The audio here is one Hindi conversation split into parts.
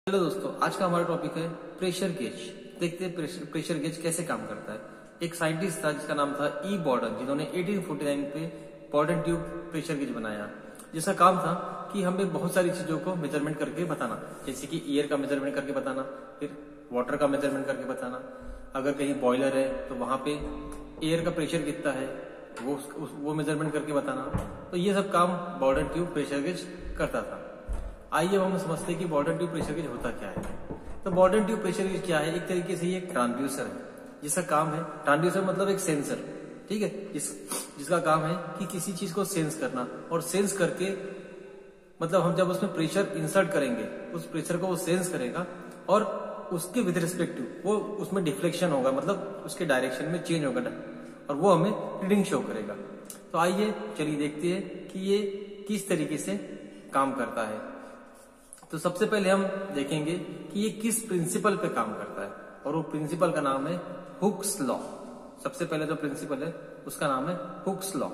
हेलो दोस्तों, आज का हमारा टॉपिक है प्रेशर गेज। देखते हैं प्रेशर गेज कैसे काम करता है। एक साइंटिस्ट था जिसका नाम था ई बॉर्डन, जिन्होंने 1849 पे बॉर्डन ट्यूब प्रेशर गेज बनाया। जिसका काम था कि हमें बहुत सारी चीजों को मेजरमेंट करके बताना, जैसे कि एयर का मेजरमेंट करके बताना, फिर वाटर का मेजरमेंट करके बताना। अगर कहीं बॉयलर है तो वहां पे एयर का प्रेशर कितना है वो मेजरमेंट करके बताना। तो ये सब काम बॉर्डन ट्यूब प्रेशर गेज करता था। आइए अब हम समझते हैं कि बॉर्डन ट्यूब प्रेशर गेज होता क्या है। तो बॉर्डन ट्यूब प्रेशर गेज क्या है? एक तरीके से ये एक ट्रांसड्यूसर है जिसका काम है, ट्रांसड्यूसर मतलब एक सेंसर, ठीक है, जिसका काम है कि किसी चीज को सेंस करना, और सेंस करके मतलब हम जब उसमें प्रेशर इंसर्ट करेंगे उस प्रेशर को वो सेंस करेगा और उसके विद रिस्पेक्टिव वो उसमें डिफ्लेक्शन होगा, मतलब उसके डायरेक्शन में चेंज होगा और वो हमें रीडिंग शो करेगा। तो आइए चलिए देखते हैं कि ये किस तरीके से काम करता है। तो सबसे पहले हम देखेंगे कि ये किस प्रिंसिपल पे काम करता है, और वो प्रिंसिपल का नाम है हुक्स लॉ। सबसे पहले जो प्रिंसिपल है उसका नाम है हुक्स लॉ।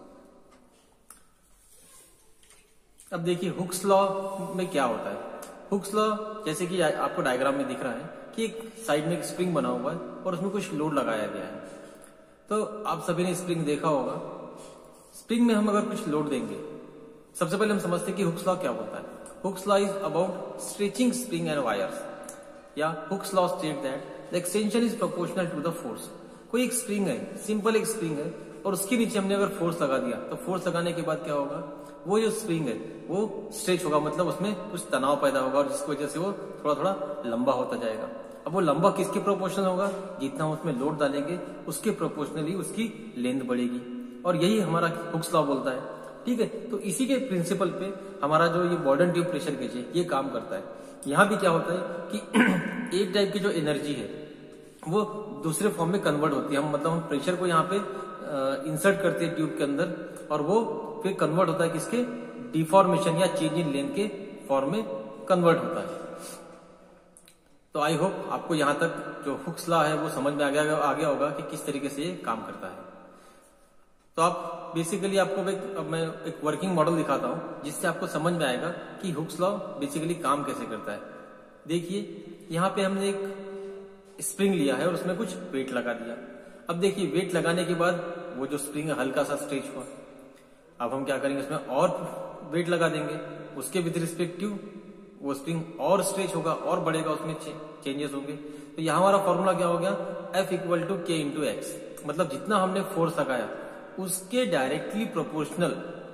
अब देखिए हुक्स लॉ में क्या होता है। हुक्स लॉ जैसे कि आपको डायग्राम में दिख रहा है कि एक साइड में एक स्प्रिंग बना हुआ है और उसमें कुछ लोड लगाया गया है। तो आप सभी ने स्प्रिंग देखा होगा। स्प्रिंग में हम अगर कुछ लोड देंगे, सबसे पहले हम समझते हैं कि हुक्स लॉ क्या होता है। Hooke's law is about stretching spring and wires, या Hooke's law state that the extension is proportional to the force. कोई एक स्प्रिंग है, सिंपल एक स्प्रिंग है, और उसके नीचे हमने अगर फोर्स लगा दिया तो फोर्स लगाने के बाद क्या होगा, वो जो स्प्रिंग है वो स्ट्रेच होगा, मतलब उसमें कुछ तनाव पैदा होगा और जिसकी वजह से वो थोड़ा थोड़ा लंबा होता जाएगा। अब वो लंबा किसके प्रोपोर्शनल होगा? जितना हम उसमें लोड डालेंगे उसके प्रोपोर्शनली उसकी लेंथ बढ़ेगी, और यही हमारा हुक्स लॉ बोलता है, ठीक है। तो इसी के प्रिंसिपल पे हमारा जो ये बॉर्डन ट्यूब प्रेशर गेज है ये काम करता है। यहाँ भी क्या होता है कि एक टाइप की जो एनर्जी है वो दूसरे फॉर्म में कन्वर्ट होती है। हम प्रेशर को यहाँ पे इंसर्ट करते हैं ट्यूब के अंदर, और वो फिर कन्वर्ट होता है किसके? डिफॉर्मेशन या चेंज इन लेंथ के फॉर्म में कन्वर्ट होता है। तो आई होप आपको यहाँ तक जो हुक्स लॉ है वो समझ में आ गया होगा कि किस तरीके से ये काम करता है। तो आप बेसिकली आपको अब मैं एक वर्किंग मॉडल दिखाता हूं जिससे आपको समझ में आएगा कि हुक्स लॉ बेसिकली काम कैसे करता है। देखिए यहाँ पे हमने एक स्प्रिंग लिया है और उसमें कुछ वेट लगा दिया। अब देखिए वेट लगाने के बाद वो जो स्प्रिंग है हल्का सा स्ट्रेच हुआ। अब हम क्या करेंगे, उसमें और वेट लगा देंगे, उसके विद रिस्पेक्टिव वो स्प्रिंग और स्ट्रेच होगा और बढ़ेगा, उसमें चेंजेस होंगे। तो यहाँ हमारा फॉर्मूला क्या हो गया? F equal to K into X. मतलब जितना हमने फोर्स लगाया उसके डायरेक्टली प्रोपोर्शनल,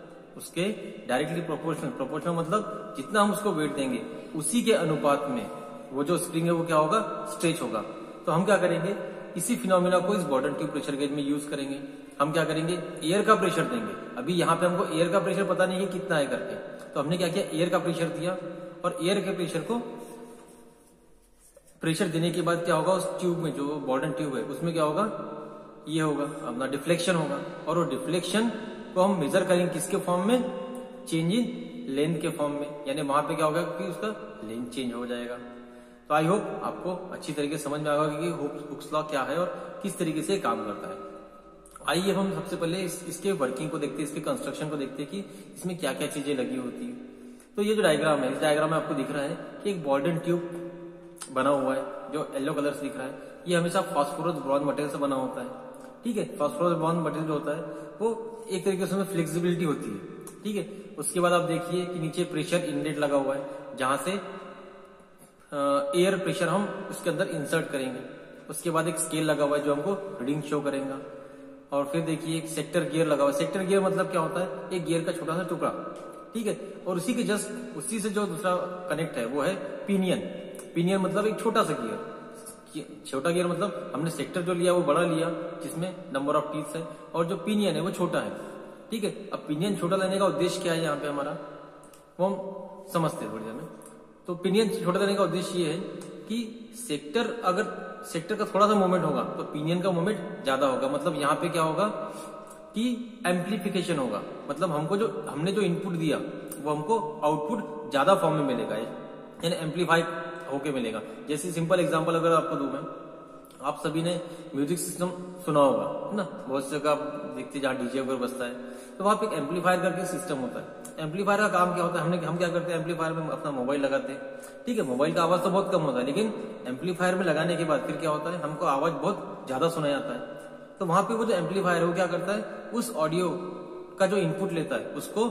प्रोपोर्शनल मतलब जितना हम उसको वेट देंगे उसी के अनुपात में वो जो स्प्रिंग है वो क्या होगा? स्ट्रेच होगा। तो हम क्या करेंगे, इसी फिनोमिना को इस बॉर्डन ट्यूब प्रेशर गेज में यूज करेंगे। हम क्या करेंगे, एयर का प्रेशर देंगे। अभी यहाँ पे हमको एयर का प्रेशर पता नहीं है कितना है करके, तो हमने क्या किया, एयर का प्रेशर दिया, और एयर के प्रेशर को प्रेशर देने के बाद क्या होगा, उस ट्यूब में जो बॉर्डन ट्यूब है उसमें क्या होगा, ये होगा अपना डिफ्लेक्शन होगा, और वो डिफ्लेक्शन को हम मेजर करेंगे किसके फॉर्म में? चेंज इन लेंथ के फॉर्म में। यानी वहां पे क्या होगा कि उसका लेंथ चेंज हो जाएगा। तो आई होप आपको अच्छी तरीके से समझ में आएगा कि हुक्स लॉ क्या है और किस तरीके से काम करता है। आइए हम सबसे पहले इसके वर्किंग को देखते हैं, इसके कंस्ट्रक्शन को देखते हैं कि इसमें क्या क्या चीजें लगी होती है। तो ये जो डायग्राम है, इस डायग्राम में आपको दिख रहा है कि एक बॉर्डन ट्यूब बना हुआ है जो येलो कलर से दिख रहा है। ये हमेशा फास्फोरस ब्रॉन्ज मटेरियल से बना होता है, ठीक है। फास्फोरस ब्रॉन्ज मटेरियल जो होता है वो एक तरीके से उसमें फ्लेक्सिबिलिटी होती है, ठीक है। उसके बाद आप देखिए कि नीचे प्रेशर इनलेट लगा हुआ है जहां से एयर प्रेशर हम उसके अंदर इंसर्ट करेंगे। उसके बाद एक स्केल लगा हुआ है जो हमको रीडिंग शो करेगा, और फिर देखिए एक सेक्टर गियर लगा हुआ है। सेक्टर गियर मतलब क्या होता है, एक गियर का छोटा सा टुकड़ा, ठीक है। और उसी से जो दूसरा कनेक्ट है वो है पिनियन। पिनियन मतलब एक छोटा सा गियर। छोटा गियर मतलब हमने सेक्टर जो लिया वो बड़ा लिया जिसमें नंबर ऑफ टीथ है, और जो पिनियन है वो छोटा है, ठीक है। अब पिनियन छोटा लेने का उद्देश्य क्या है यहाँ पे हमारा, वो हम समझते हैं थोड़ी देर में। तो पिनियन छोटा लेने का उद्देश्य ये है कि सेक्टर का थोड़ा सा मूवमेंट होगा तो पिनियन का मूवमेंट ज्यादा होगा। मतलब यहाँ पे क्या होगा कि एम्प्लीफिकेशन होगा, मतलब हमने जो इनपुट दिया वो हमको आउटपुट ज्यादा फॉर्म में मिलेगा, यानी एम्प्लीफाई होके मिलेगा। जैसे सिंपल एग्जांपल अगर आपको दूं मैं, आप सभी ने म्यूजिक सिस्टम सुना होगा, है ना। बहुत से जगह आप देखते जहाँ डीजे वगैरह बजता है तो वहां पे एक एम्पलीफायर करके सिस्टम होता है। एम्पलीफायर का काम क्या होता है, हम क्या करते हैं, एम्पलीफायर में अपना मोबाइल लगाते हैं, ठीक है, मोबाइल का आवाज तो बहुत कम होता है, लेकिन एम्पलीफायर में लगाने के बाद फिर क्या होता है, हमको आवाज बहुत ज्यादा सुना जाता है। तो वहां पे वो जो एम्पलीफायर है वो क्या करता है, उस ऑडियो का जो इनपुट लेता है उसको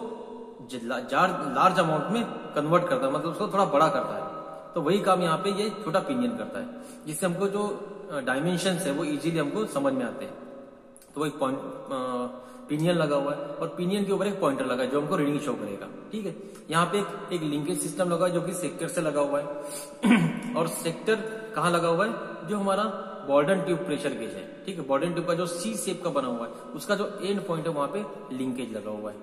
लार्ज अमाउंट में कन्वर्ट करता है, मतलब उसको थोड़ा बड़ा करता है। तो वही काम यहाँ पे ये छोटा पिनियन करता है, जिससे हमको जो डायमेंशन है वो इजीली हमको समझ में आते हैं। तो वो एक पिनियन लगा हुआ है और पिनियन के ऊपर एक पॉइंटर लगा है जो हमको रीडिंग शो करेगा, ठीक है। यहाँ पे एक लिंकेज सिस्टम लगा है जो कि सेक्टर से लगा हुआ है और सेक्टर कहाँ लगा हुआ है, जो हमारा बॉर्डन ट्यूब प्रेशर गेज है, ठीक है। बॉर्डन ट्यूब का जो सी शेप का बना हुआ है उसका जो एंड पॉइंट है वहां पे लिंकेज लगा हुआ है।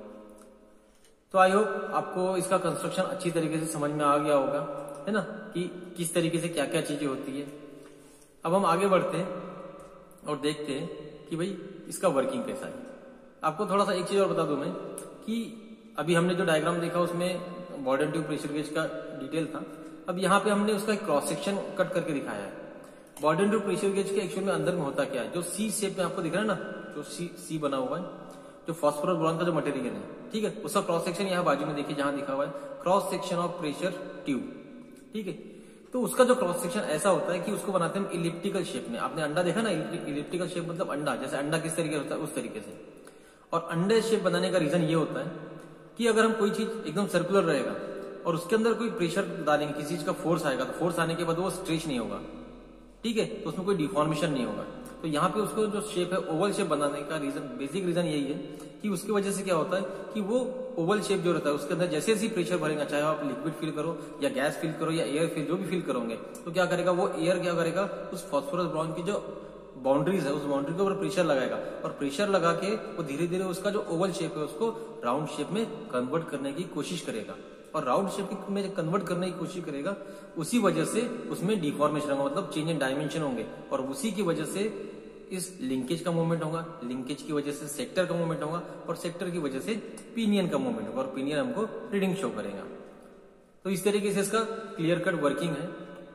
तो आई होप आपको इसका कंस्ट्रक्शन अच्छी तरीके से समझ में आ गया होगा, है ना, कि किस तरीके से क्या क्या चीजें होती है। अब हम आगे बढ़ते हैं और देखते हैं कि भाई इसका वर्किंग कैसा है। आपको थोड़ा सा एक चीज और बता दूं मैं कि अभी हमने जो डायग्राम देखा उसमें बॉर्डन ट्यूब प्रेशर गेज का डिटेल था। अब यहाँ पे हमने उसका क्रॉस सेक्शन कट करके दिखाया है। बॉर्डन ट्यूब प्रेशर गेज के एक्चुअल में अंदर में होता क्या है, जो सी शेप में आपको दिख रहा है ना, जो सी बना हुआ है, जो फॉस्फोरस बोरॉन का जो मटेरियल है, ठीक है, उसका क्रॉस सेक्शन यहाँ बाजू में देखिए जहां दिखा हुआ है, cross section of pressure tube, ठीक है। तो उसका जो क्रॉस सेक्शन ऐसा होता है कि उसको बनाते हैं इलिप्टिकल शेप में। आपने अंडा देखा ना, इलिप्टिकल शेप मतलब अंडा, जैसे अंडा किस तरीके होता है उस तरीके से। और अंडे शेप बनाने का रीजन ये होता है कि अगर हम कोई चीज एकदम सर्कुलर रहेगा और उसके अंदर कोई प्रेशर डालेंगे, किसी चीज का फोर्स आएगा, तो फोर्स आने के बाद वो स्ट्रेच नहीं होगा, ठीक है, तो उसमें कोई डिफॉर्मेशन नहीं होगा। तो यहाँ पे उसको जो शेप है ओवल शेप बनाने का रीजन, बेसिक रीजन यही है कि उसकी वजह से क्या होता है कि वो ओवल शेप जो रहता है उसके अंदर जैसे जैसे प्रेशर भरेगा, चाहे आप लिक्विड फील करो या गैस फील करो या एयर फील, जो भी फील करोगे, तो क्या करेगा वो एयर क्या करेगा, उस फॉस्फोरस बोरॉन की जो बाउंड्रीज है उस बाउंड्री के ऊपर प्रेशर लगाएगा और प्रेशर लगा के वो धीरे धीरे उसका जो ओवल शेप है उसको राउंड शेप में कन्वर्ट करने की कोशिश करेगा। और राउंड शेप में कन्वर्ट करने की कोशिश करेगा, उसी वजह से उसमें डिफॉर्मेशन होगा, मतलब चेंज इन डायमेंशन होंगे, और उसी की वजह से इस लिंकेज का मूवमेंट होगा, लिंकेज की वजह से सेक्टर का मूवमेंट होगा और सेक्टर की वजह से पिनियन का मूवमेंट होगा और पिनियन हमको रीडिंग शो करेगा। तो इस तरीके से इसका क्लियर कट वर्किंग है।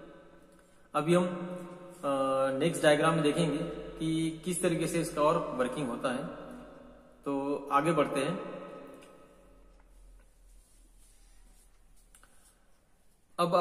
अभी हम नेक्स्ट डायग्राम में देखेंगे कि किस तरीके से इसका और वर्किंग होता है। तो आगे बढ़ते हैं। अब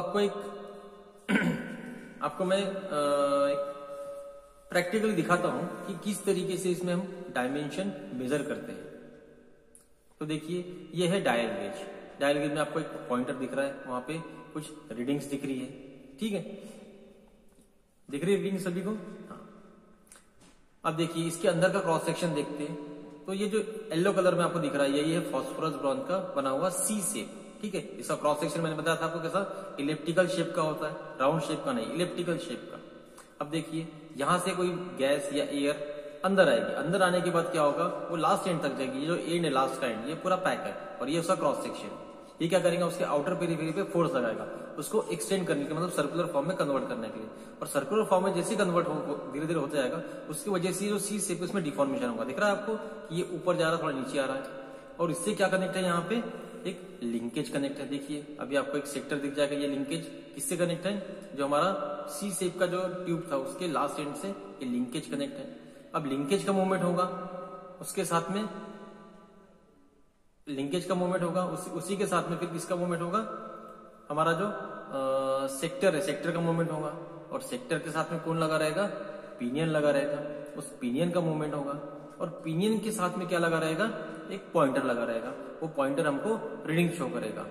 आपको मैं एक प्रैक्टिकली दिखाता हूं कि किस तरीके से इसमें हम डायमेंशन मेजर करते हैं। तो देखिए ये है डायल गेज। डायल गेज में आपको एक पॉइंटर दिख रहा है, वहां पे कुछ रीडिंग्स दिख रही है, ठीक है, दिख रही है रीडिंग सभी को, हाँ। अब देखिए इसके अंदर का क्रॉस सेक्शन देखते हैं। तो ये जो येलो कलर में आपको दिख रहा है ये है फॉस्फोरस बोरॉन का बना हुआ सी शेप, ठीक है। इसका क्रॉस सेक्शन मैंने बताया था आपको कैसा, इलिप्टिकल शेप का होता है, राउंड शेप का नहीं, इलिप्टिकल शेप का। अब देखिए यहां से कोई गैस या एयर अंदर आएगी, अंदर आने के बाद क्या होगा, वो लास्ट एंड तक जाएगी। ये जो एंड है, लास्ट का एंड, ये पूरा पैक है और ये उसका क्रॉस सेक्शन। ये क्या करेगा, उसके आउटर पेरिफेरी पे फोर्स लगाएगा उसको एक्सटेंड करने के, मतलब सर्कुलर फॉर्म में कन्वर्ट करने के लिए। और सर्कुलर फॉर्म में जैसे कन्वर्ट हो धीरे धीरे होता जाएगा, उसकी वजह से जो सी शेप उसमें डिफॉर्मेशन होगा। दिख रहा है आपको कि ये ऊपर जा रहा है, थोड़ा नीचे आ रहा है। और इससे क्या कनेक्ट है, यहाँ पे एक लिंकेज कनेक्ट है। देखिए अभी आपको एक सेक्टर दिख जाएगा, ये लिंकेज किससे कनेक्ट है, जो हमारा सी शेप का जो ट्यूब था उसके लास्ट एंड से ये लिंकेज कनेक्ट है। अब लिंकेज का मूवमेंट होगा, उसके साथ में लिंकेज का मूवमेंट होगा, उसी के साथ में फिर किसका मूवमेंट होगा, हमारा जो सेक्टर है, सेक्टर का मूवमेंट होगा। और सेक्टर के साथ में कौन लगा रहेगा, पिनियन लगा रहेगा, उस पिनियन का मूवमेंट होगा। और पिनियन के साथ में क्या लगा रहेगा, एक पॉइंटर लगा रहेगा, वो पॉइंटर हमको रीडिंग शो करेगा,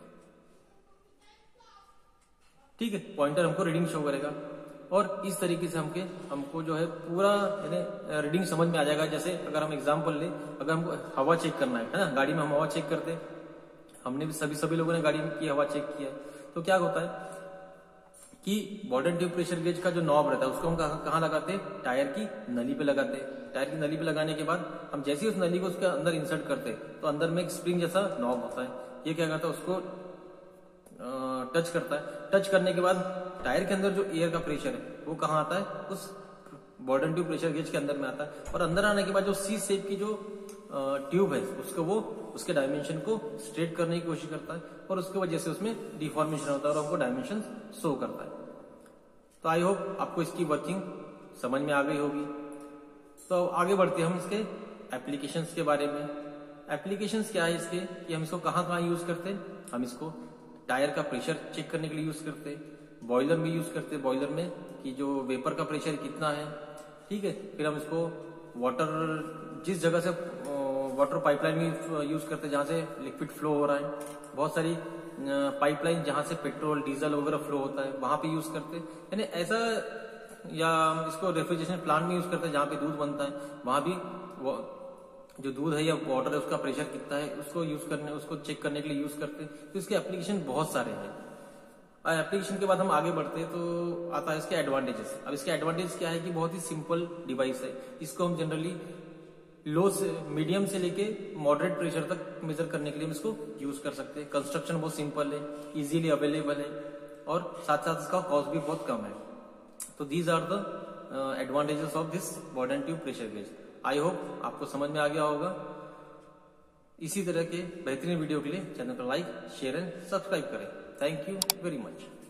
ठीक है, पॉइंटर हमको रीडिंग शो करेगा। और इस तरीके से हमको जो है पूरा रीडिंग समझ में आ जाएगा। जैसे अगर हम एग्जांपल ले, अगर हमको हवा चेक करना है ना, गाड़ी में हम हवा चेक करते हैं, हमने भी सभी लोगों ने गाड़ी में की हवा चेक किया है। तो क्या होता है कि बॉर्डन ट्यूब प्रेशर गेज का जो नॉब रहता है उसको हम कहाँ लगाते हैं, टायर की नली पे लगाते हैं। टायर की नली पे लगाने के बाद हम जैसे ही उस नली को उसके अंदर इंसर्ट करते हैं तो अंदर में एक स्प्रिंग जैसा नॉब होता है। ये क्या करता है, उसको टच करता है। टच करने के बाद टायर के अंदर जो एयर का प्रेशर है वो कहाँ आता है, उस बॉर्डन ट्यूब प्रेशर गेज के अंदर में आता है। और अंदर आने के बाद जो सी शेप की जो ट्यूब है उसको वो उसके डायमेंशन को स्ट्रेट करने की कोशिश करता है और उसकी वजह से उसमें डिफॉर्मेशन होता है और हमको डायमेंशन शो करता है। तो आई होप आपको इसकी वर्किंग समझ में आ गई होगी। तो आगे बढ़ते हैं हम इसके एप्लीकेशंस के बारे में। एप्लीकेशंस क्या है इसके कि हम इसको कहाँ कहाँ यूज करते हैं। हम इसको टायर का प्रेशर चेक करने के लिए यूज करते हैं, बॉयलर में यूज करते हैं, बॉयलर में कि जो वेपर का प्रेशर कितना है, ठीक है। फिर हम इसको वाटर, जिस जगह से वाटर पाइपलाइन में यूज करते हैं जहां से लिक्विड फ्लो हो रहा है, बहुत सारी पाइपलाइन जहां से पेट्रोल डीजल वगैरह फ्लो होता है वहां पे यूज करते हैं, यानी ऐसा। या हम इसको रेफ्रिजरेशन प्लांट में यूज करते हैं जहां पे दूध बनता है, वहां भी जो दूध है या वाटर है उसका प्रेशर कितना है उसको यूज करने, उसको चेक करने के लिए यूज करते हैं। तो इसके एप्लीकेशन बहुत सारे हैं। एप्लीकेशन के बाद हम आगे बढ़ते हैं तो आता है इसके एडवांटेजेस। अब इसके एडवांटेज क्या है कि बहुत ही सिंपल डिवाइस है, इसको हम जनरली लो से मीडियम से लेके मॉडरेट प्रेशर तक मेजर करने के लिए हम इसको यूज कर सकते हैं। कंस्ट्रक्शन बहुत सिंपल है, इजीली अवेलेबल है और साथ साथ इसका कॉस्ट भी बहुत कम है। तो these are the advantages of this boiler tube pressure gauge. I hope आपको समझ में आ गया होगा। इसी तरह के बेहतरीन वीडियो के लिए चैनल को लाइक, शेयर एंड सब्सक्राइब करें। Thank you very much.